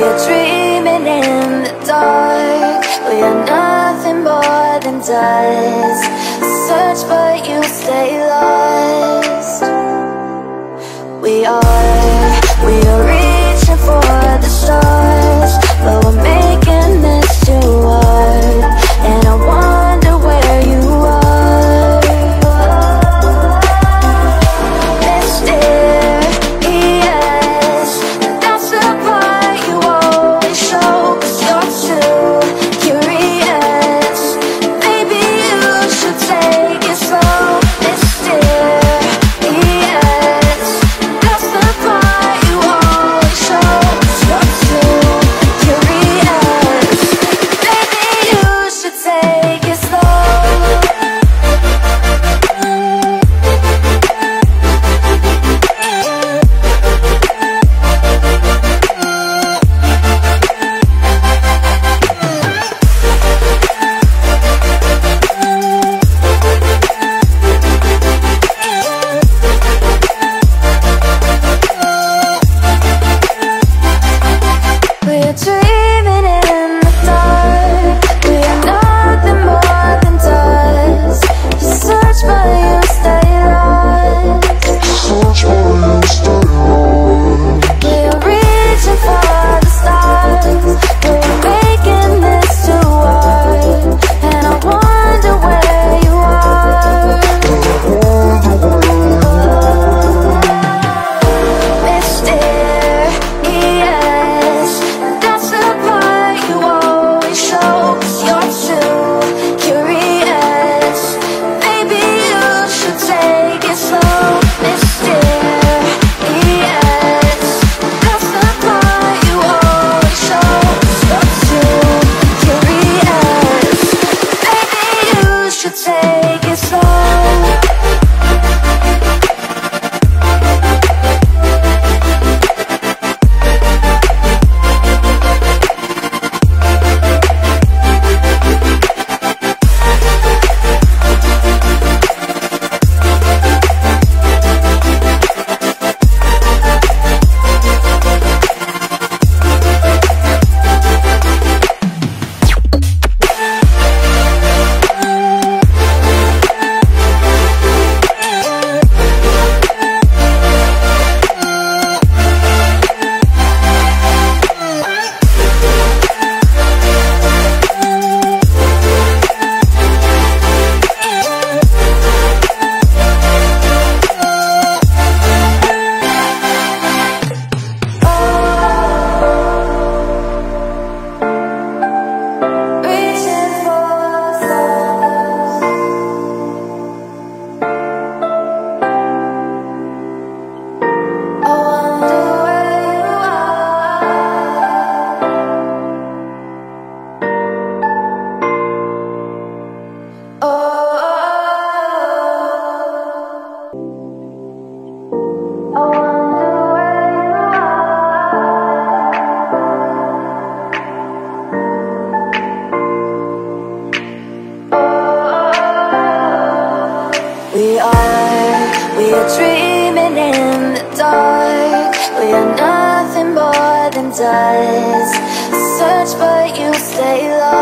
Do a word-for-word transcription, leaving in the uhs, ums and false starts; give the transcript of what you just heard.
We are dreaming in the dark. We are nothing more than dust. Search but you stay lost. We are, we are reaching for the stars, but we're making this too hard. And I wonder where you are. Mysterious, that's the part you always show. 'Cause you're too curious. Maybe you should take it slow. Mysterious, that's the part you always show. 'Cause you're too curious. Maybe you should take it slow. We're dreaming in the dark. We are nothing more than dust. You search but you stay lost. We are reaching for the stars. We're making this too hard. And I wonder where you are. Mysterious, that's the part you always show. 'Cause you're too curious. Maybe you should take it slow. Mysterious, that's the part you always show. 'Cause you're too curious. Maybe you should take it slow. Reaching for the stars. I wonder where you are. Oh, I wonder where you are. We are, we are dreaming in the dark. We are nothing more than dust. Search but you stay lost.